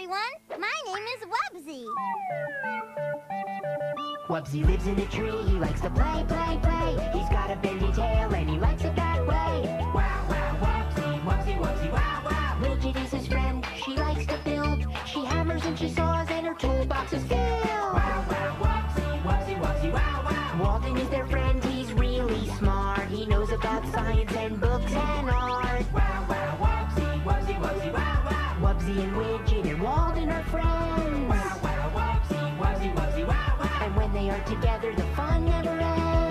everyone. My name is Wubbzy. Wubbzy lives in a tree, he likes to play, play, play. He's got a bendy tail and he likes it that way. Wow, wow, Wubbzy, Wubbzy, Wubbzy, wow, wow. Widget is his friend, she likes to build. She hammers and she saws and her toolbox is filled. Wow, wow, Wubbzy, Wubbzy, Wubbzy, wow, wow. Walden is their friend, he's really smart. He knows about science and books and art. Wow, wow, Wubbzy, Wubbzy, Wubbzy, wow, wow. Wubbzy and Widget and Walden are friends. Wow, wow, Wubbzy, Wubbzy, Wubbzy, wow, wow. And when they are together, the fun never ends.